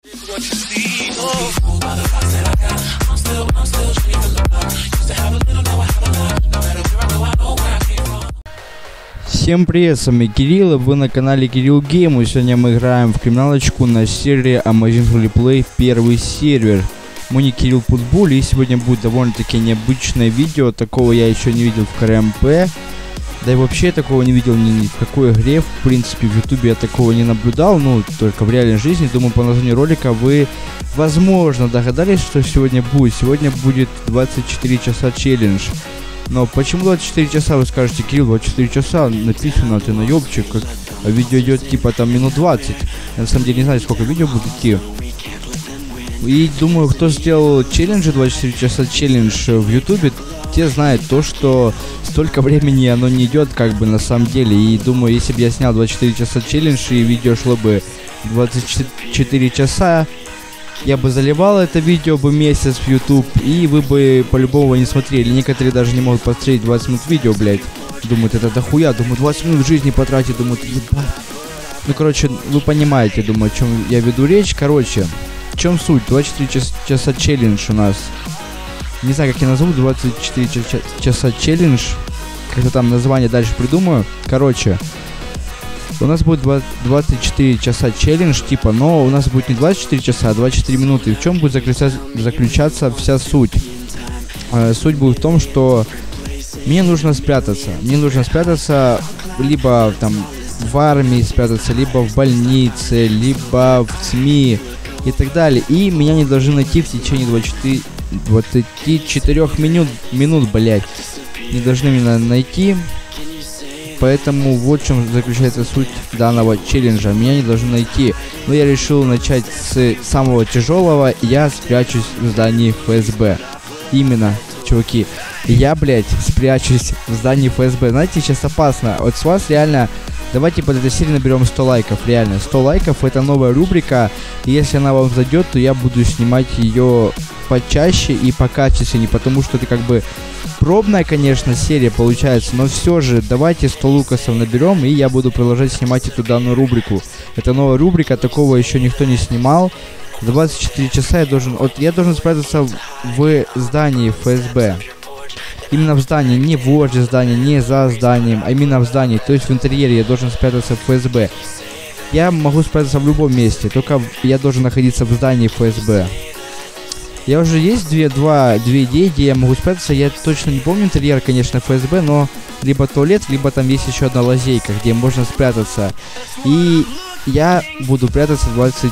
Всем привет, с вами Кирилл, и вы на канале Кирилл Гейм, и сегодня мы играем в криминалочку на сервере Amazing Roleplay первый сервер. Мой ник Кирилл Путбуль, и сегодня будет довольно-таки необычное видео, такого я еще не видел в КРМП. Да и вообще такого не видел ни в какой игре, в принципе в ютубе я такого не наблюдал, ну только в реальной жизни. Думаю, по названию ролика вы, возможно, догадались, что сегодня будет. Сегодня будет 24 часа челлендж. Но почему 24 часа, вы скажете, Кирилл, 24 часа написано, ты наебчик, как видео идет типа там минут 20. Я на самом деле не знаю, сколько видео будет идти. И думаю, кто сделал челленджи 24 часа челлендж в ютубе, те знают то, что столько времени оно не идет как бы на самом деле. И думаю, если бы я снял 24 часа челлендж и видео шло бы 24 часа, я бы заливал это видео бы месяц в YouTube, и вы бы по-любому не смотрели. Некоторые даже не могут посмотреть 20 минут видео, блять. Думают, это дохуя, думают, 20 минут жизни потратить, думают, ебать. Ну, короче, вы понимаете, думаю, о чем я веду речь. Короче, в чем суть? 24 часа челлендж у нас. Не знаю, как я назову, 24 часа челлендж. Как-то там название дальше придумаю. Короче, у нас будет 24 часа челлендж, типа, но у нас будет не 24 часа, а 24 минуты. В чем будет заключаться вся суть? Суть будет в том, что мне нужно спрятаться. Мне нужно спрятаться либо там в армии спрятаться, либо в больнице, либо в СМИ и так далее. И меня не должны найти в течение 24 минут, блять. Не должны меня найти. Поэтому вот в чем заключается суть данного челленджа. Меня не должны найти. Но я решил начать с самого тяжелого. Я спрячусь в здании ФСБ. Именно, чуваки. Я, блядь, спрячусь в здании ФСБ. Знаете, сейчас опасно. Вот с вас реально... Давайте под этой серией наберем 100 лайков. Реально, 100 лайков это новая рубрика. И если она вам зайдет, то я буду снимать ее почаще и покачественнее. Потому что это как бы... пробная, конечно, серия получается, но все же давайте 100 лукасов наберем, и я буду продолжать снимать эту данную рубрику. Это новая рубрика, такого еще никто не снимал. 24 часа я должен спрятаться в здании ФСБ. Именно в здании, не возле здания, не за зданием, а именно в здании, то есть в интерьере я должен спрятаться в ФСБ. Я могу спрятаться в любом месте, только я должен находиться в здании ФСБ. Я уже есть две идеи, где я могу спрятаться. Я точно не помню интерьер, конечно, ФСБ, но либо туалет, либо там есть еще одна лазейка, где можно спрятаться. И я буду прятаться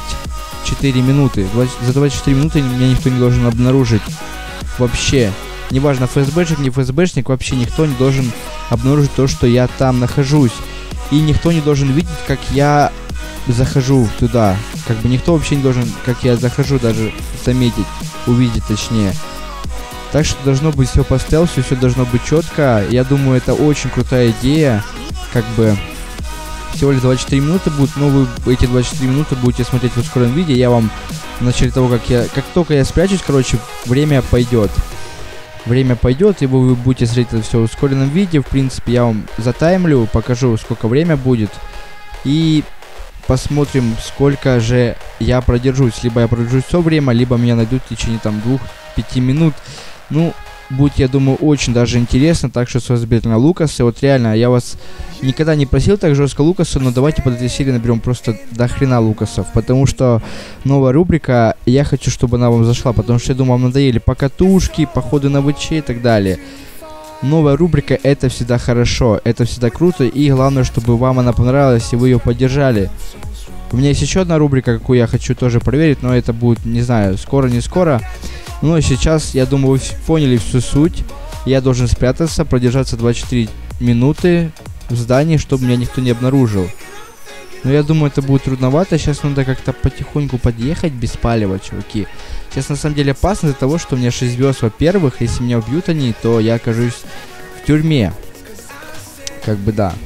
24 минуты. За 24 минуты меня никто не должен обнаружить. Вообще. Неважно, ФСБшник, не ФСБшник, вообще никто не должен обнаружить то, что я там нахожусь. И никто не должен видеть, как я захожу туда. Как бы никто вообще не должен, как я захожу, даже заметить, увидеть точнее. Так что должно быть все по стелсу, все должно быть четко. Я думаю, это очень крутая идея. Как бы всего лишь 24 минуты будут, но вы эти 24 минуты будете смотреть в ускоренном виде. Я вам в начале того, как только я спрячусь, короче, время пойдет. Время пойдет, и вы будете смотреть это все в ускоренном виде. В принципе, я вам затаймлю, покажу, сколько время будет. И посмотрим, сколько же я продержусь. Либо я продержусь все время, либо меня найдут в течение там 2-5 минут. Ну, будет, я думаю, очень даже интересно. Так что с вас обязательно лукасы. Вот реально, я вас никогда не просил так жестко лукасы, но давайте под этой серией наберем просто до хрена лукасов. Потому что новая рубрика, я хочу, чтобы она вам зашла. Потому что я думаю, вам надоели покатушки, походы на ВЧ и так далее. Новая рубрика — это всегда хорошо, это всегда круто, и главное, чтобы вам она понравилась, и вы ее поддержали. У меня есть еще одна рубрика, какую я хочу тоже проверить, но это будет, не знаю, скоро, не скоро. Но сейчас, я думаю, вы поняли всю суть. Я должен спрятаться, продержаться 24 минуты в здании, чтобы меня никто не обнаружил. Но я думаю, это будет трудновато. Сейчас надо как-то потихоньку подъехать без палева, чуваки. Сейчас на самом деле опасно из-за того, что у меня 6 звезд, во-первых. Если меня убьют они, то я окажусь в тюрьме. Как бы да.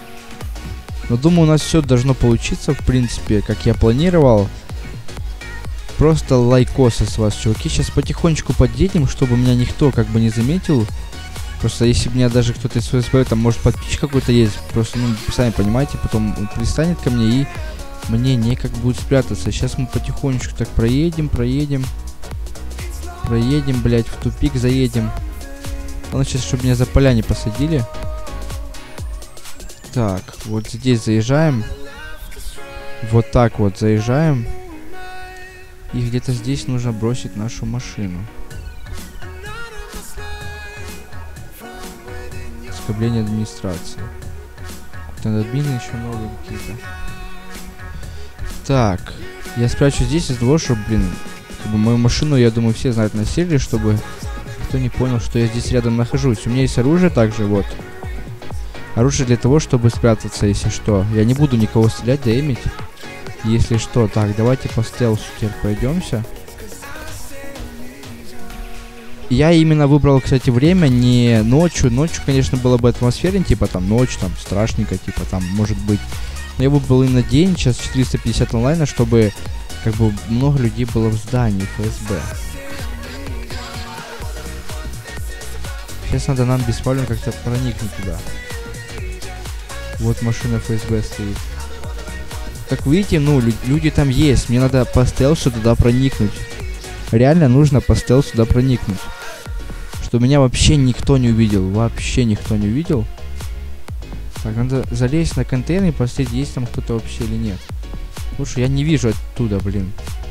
Но думаю, у нас все должно получиться, в принципе, как я планировал. Просто лайкосы с вас, чуваки. Сейчас потихонечку подъедем, чтобы меня никто как бы не заметил. Просто если у меня даже кто-то из ФСБ, там может подписчик какой-то есть. Просто, ну, сами понимаете, потом он пристанет ко мне и мне некак будет спрятаться. Сейчас мы потихонечку так проедем, блядь, в тупик заедем. Главное сейчас, чтобы меня за поля не посадили. Так, вот здесь заезжаем. Вот так вот заезжаем. И где-то здесь нужно бросить нашу машину. Оскорбление администрации. Там админы еще новые какие-то. Так, я спрячу здесь из-за того, что, блин, как бы мою машину, я думаю, все знают на сервере, чтобы никто не понял, что я здесь рядом нахожусь. У меня есть оружие также, вот. Оружие для того, чтобы спрятаться, если что. Я не буду никого стрелять, дэмить. Если что. Так, давайте по стелсу теперь пройдемся. Я именно выбрал, кстати, время не ночью. Ночью, конечно, было бы атмосфернее, типа там ночь, там страшненько, типа там, может быть. Но я выбрал именно день, сейчас 450 онлайна, чтобы как бы много людей было в здании ФСБ. Сейчас надо нам беспально как-то проникнуть туда. Вот машина ФСБ стоит. Как видите, ну, люди там есть. Мне надо по стелсу туда проникнуть. Реально нужно по стелсу туда проникнуть. Чтобы меня вообще никто не увидел. Вообще никто не увидел. Так, надо залезть на контейнер и посмотреть, есть там кто-то вообще или нет. Слушай, я не вижу оттуда, блин.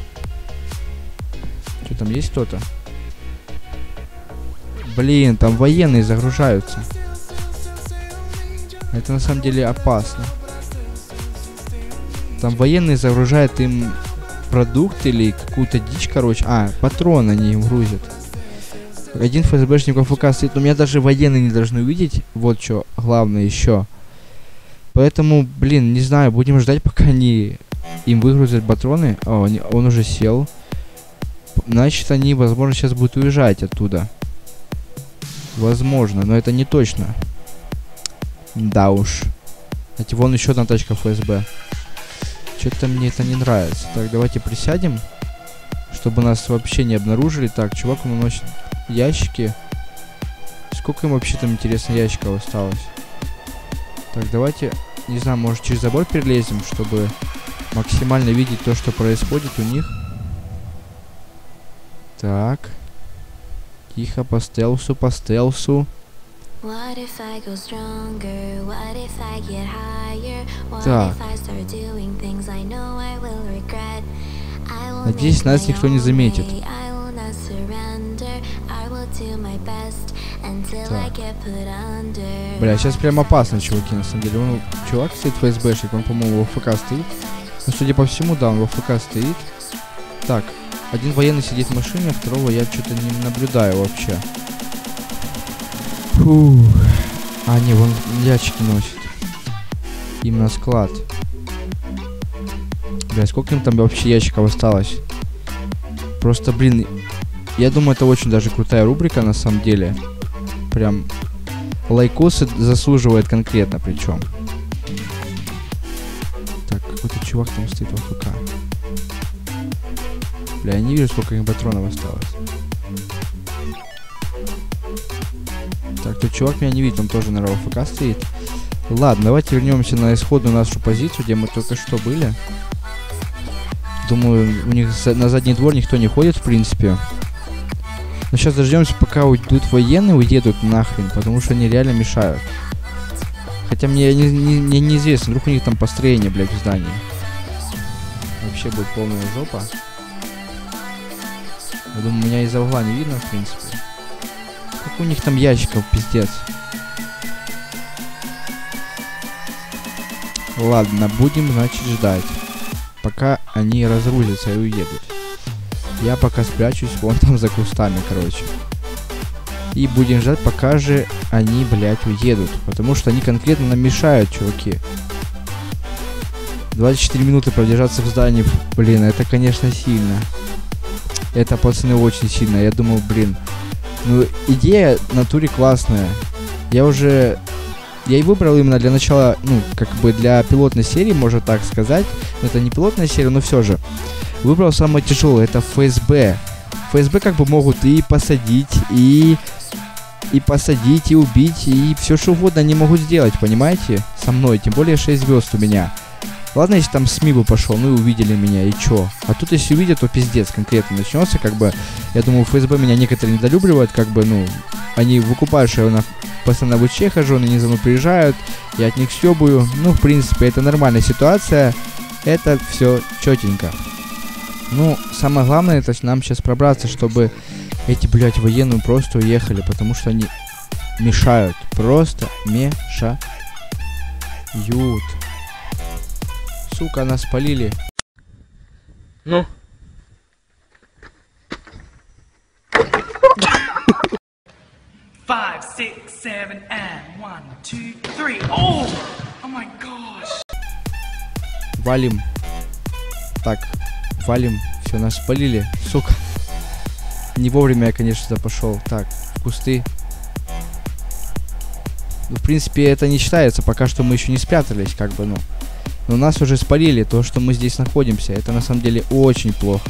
Что там, есть кто-то? Блин, там военные загружаются. Это на самом деле опасно. Там военные загружают им продукт или какую-то дичь, короче. А, патроны они им грузят. Один ФСБшник АФК стоит, но меня даже военные не должны увидеть. Вот что главное еще. Поэтому, блин, не знаю, будем ждать, пока они им выгрузят патроны. О, он уже сел. Значит, они, возможно, сейчас будут уезжать оттуда. Возможно, но это не точно. Да уж. Кстати, вон еще одна тачка ФСБ. Что-то мне это не нравится. Так, давайте присядем, чтобы нас вообще не обнаружили. Так, чувак уносит ящики. Сколько им вообще там, интересно, ящиков осталось? Так, давайте, не знаю, может через забор перелезем, чтобы максимально видеть то, что происходит у них. Так. Тихо, по стелсу, по стелсу. Так. Надеюсь, нас никто не заметит. Так. Бля, сейчас прям опасно, чуваки, на самом деле. Он, чувак стоит ФСБшник, он, по-моему, в АФК стоит. Ну, судя по всему, да, он в АФК стоит. Так, один военный сидит в машине, а второго я что-то не наблюдаю вообще. Фух. А, не, вон ящики носит. Им на склад. Бля, сколько им там вообще ящиков осталось? Просто, блин, я думаю, это очень даже крутая рубрика, на самом деле. Прям лайкосы заслуживает конкретно, причем. Так, какой-то чувак там стоит в АФК. Бля, я не вижу, сколько им патронов осталось. Так, тут чувак меня не видит, он тоже, наверное, в АФК стоит. Ладно, давайте вернемся на исходную нашу позицию, где мы только что были. Думаю, у них на задний двор никто не ходит, в принципе. Но сейчас дождемся, пока уйдут военные, уедут нахрен, потому что они реально мешают. Хотя мне неизвестно, вдруг у них там построение, блядь, в здании. Вообще будет полная жопа. Я думаю, меня из-за угла не видно, в принципе. Как у них там ящиков, пиздец. Ладно, будем, значит, ждать, пока они разгрузятся и уедут. Я пока спрячусь вон там за кустами, короче. И будем ждать, пока же они, блядь, уедут. Потому что они конкретно нам мешают, чуваки. 24 минуты продержаться в здании, блин, это, конечно, сильно. Это, пацаны, очень сильно. Я думаю, блин, ну, идея в натуре классная. Я и выбрал именно для начала, ну, как бы для пилотной серии, можно так сказать. Это не пилотная серия, но все же. Выбрал самое тяжелое, это ФСБ. ФСБ как бы могут и посадить, и посадить, и убить, и все что угодно они могут сделать, понимаете? Со мной, тем более 6 звезд у меня. Ладно, если там СМИ бы пошел, ну и увидели меня, и чё? А тут если увидят, то пиздец конкретно начнется, как бы, я думаю, ФСБ меня некоторые недолюбливают, как бы, ну, они выкупают, что я постоянно в УЧ хожу, они за мной приезжают, я от них съебую, ну, в принципе, это нормальная ситуация, это все четенько. Ну, самое главное, это нам сейчас пробраться, чтобы эти, блядь, военные просто уехали, потому что они мешают, просто мешают. Сука, нас спалили. Ну. Five, six, seven, and 1, 2, 3. Oh! Oh my gosh! Валим. Так, валим. Все, нас спалили. Сука. Не вовремя я, конечно, сюда пошел. Так, в кусты. Ну, в принципе, это не считается. Пока что мы еще не спрятались, как бы, ну. Но нас уже спалили. То, что мы здесь находимся, это на самом деле очень плохо.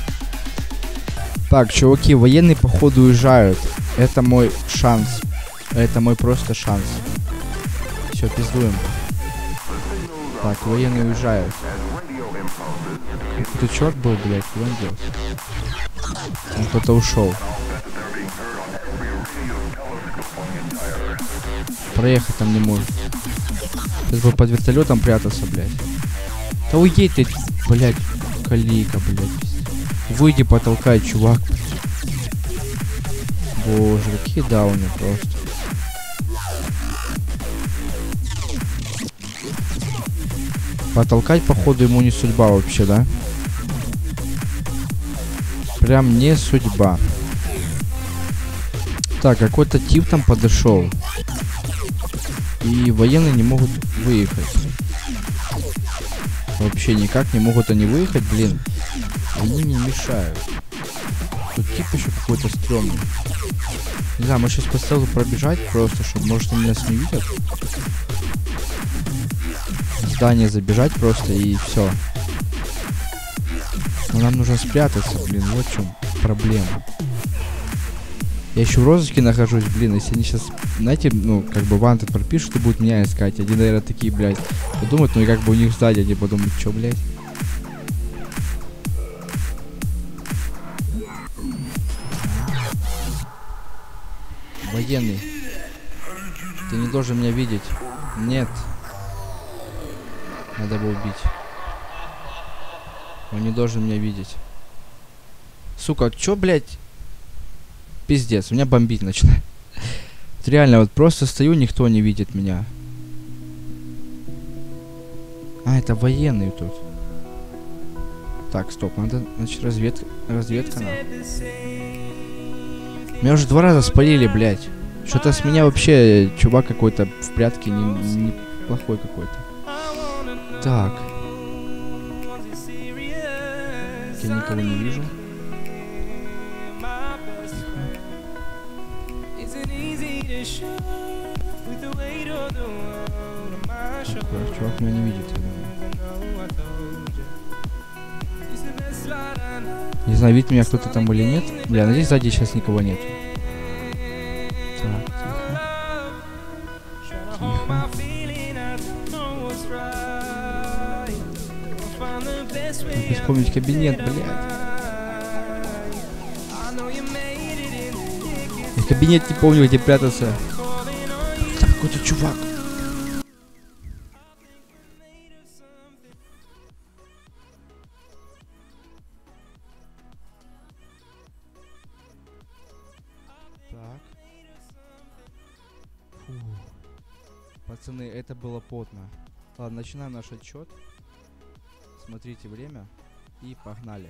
Так, чуваки, военные походу уезжают. Это мой шанс. Это мой просто шанс. Все, пиздуем. Так, военные уезжают. Какой-то черт был, блядь, куда он делся? Он кто-то ушел. Проехать там не может. Сейчас бы под вертолетом прятаться, блядь. Да уедь ты, блядь, калика, блядь. Выйди, потолкай, чувак. Боже, какие дауны просто. Потолкать, походу, ему не судьба вообще, да? Прям не судьба. Так, какой-то тип там подошел. И военные не могут выехать. Вообще никак не могут они выехать, блин. Они не мешают. Тут тип еще какой-то стрёмный. Не знаю, мы сейчас по селу пробежать просто, чтобы, может, они нас не видят. В здание забежать просто и все. Но нам нужно спрятаться, блин, вот в чем проблема. Я еще в розыске нахожусь, блин, если они сейчас, знаете, ну, как бы вантед пропишут и будут меня искать. Они, наверное, такие, блядь, подумают, ну и как бы у них сзади, они подумают, что, блядь. Военный. Ты не должен меня видеть. Нет. Надо его убить. Он не должен меня видеть. Сука, чё, блядь? Пиздец, у меня бомбить начинает. Вот реально, вот просто стою, никто не видит меня. А, это военный тут. Так, стоп, надо, значит, разведка надо. Меня уже 2 раза спалили, блядь. Что-то с меня вообще чувак какой-то в прятке неплохой какой-то. Так. Я никого не вижу. Так, чувак меня не видит, я думаю. Не знаю, видит меня кто-то там или нет. Бля, надеюсь, сзади сейчас никого нет. Так, тихо. Тихо. Надо вспомнить кабинет, блядь. Я кабинет не помню, где прятаться. Там какой-то чувак. Так. Фу. Пацаны, это было потно. Ладно, начинаем наш отчет. Смотрите время. И погнали.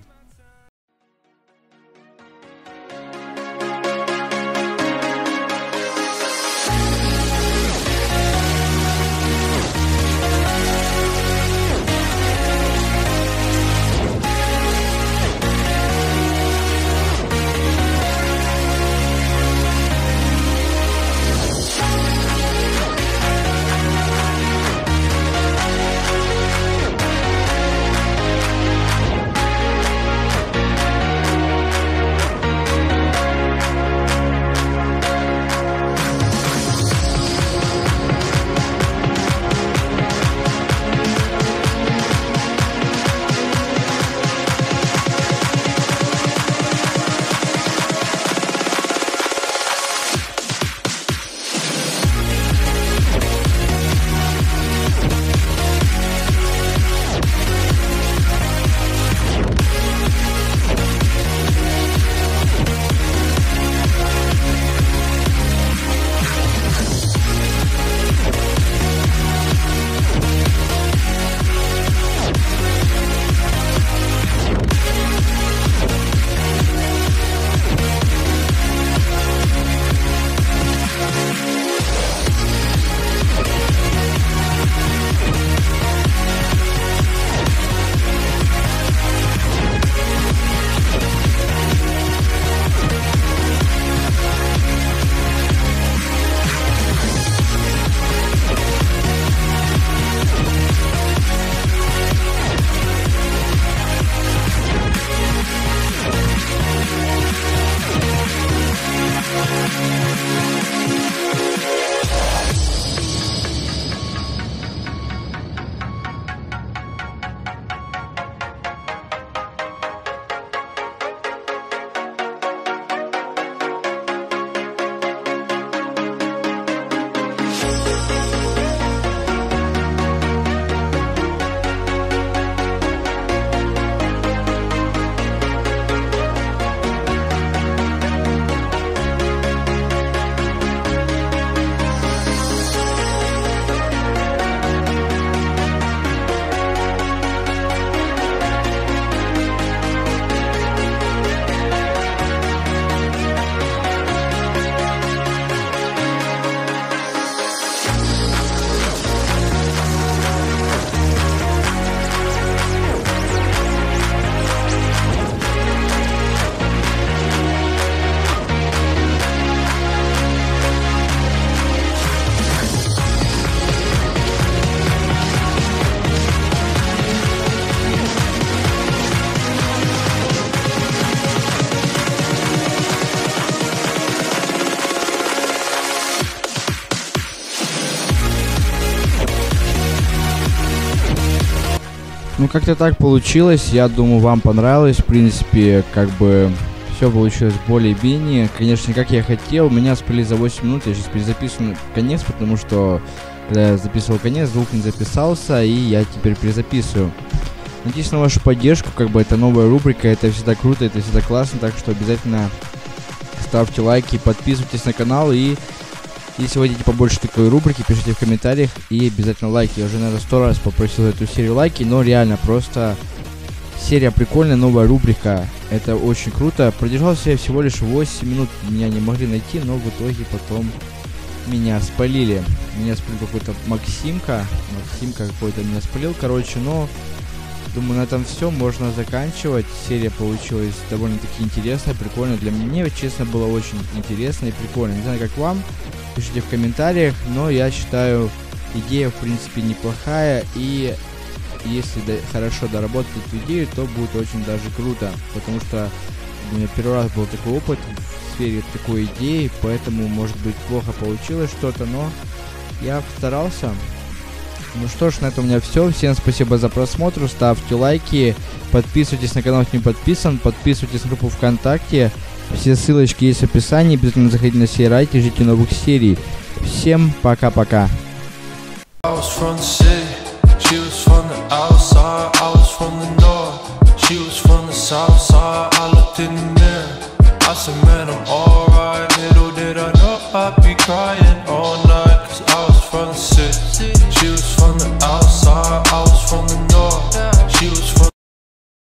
Ну, как-то так получилось. Я думаю, вам понравилось. В принципе, как бы все получилось более-менее. Конечно, не как я хотел. Меня спалили за 8 минут. Я сейчас перезаписываю конец, потому что когда я записывал конец, звук не записался, и я теперь перезаписываю. Надеюсь на вашу поддержку. Как бы это новая рубрика. Это всегда круто, это всегда классно. Так что обязательно ставьте лайки, подписывайтесь на канал. И если вы хотите побольше такой рубрики, пишите в комментариях и обязательно лайки. Я уже, наверное, 100 раз попросил эту серию лайки, но реально просто серия прикольная, новая рубрика. Это очень круто. Продержался я всего лишь 8 минут, меня не могли найти, но в итоге потом меня спалили. Меня спалил какой-то Максимка какой-то меня спалил, короче, но думаю, на этом все, можно заканчивать. Серия получилась довольно-таки интересная, прикольная. Для меня, честно, было очень интересно и прикольно. Не знаю, как вам. Пишите в комментариях, но я считаю, идея в принципе неплохая, и если хорошо доработать эту идею, то будет очень даже круто, потому что у меня первый раз был такой опыт в сфере такой идеи, поэтому, может быть, плохо получилось что-то, но я старался. Ну что ж, на этом у меня все. Всем спасибо за просмотр, ставьте лайки, подписывайтесь на канал, кто не подписан, подписывайтесь на группу ВКонтакте. Все ссылочки есть в описании, обязательно заходите на сей сайт и ждите новых серий. Всем пока-пока.